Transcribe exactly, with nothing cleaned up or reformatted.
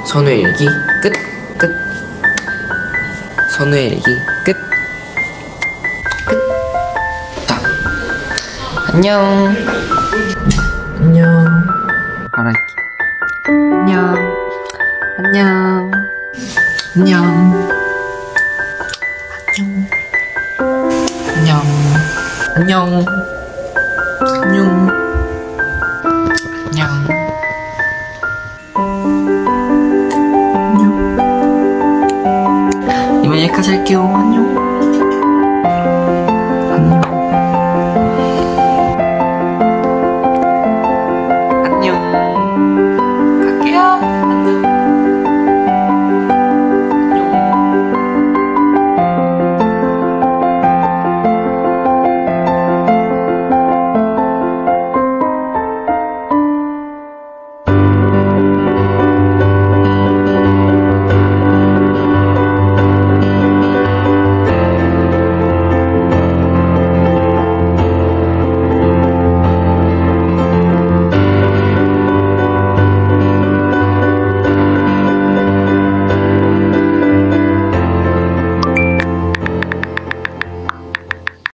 선우의 일기 끝! 끝! 선우의 일기 끝! 끝! 자, 안녕. 안녕. 바랄게. 안녕. 안녕. 안녕. 안녕. 안녕. 안녕. 안녕. 안녕. 이만 여기까지 할게요. 안녕.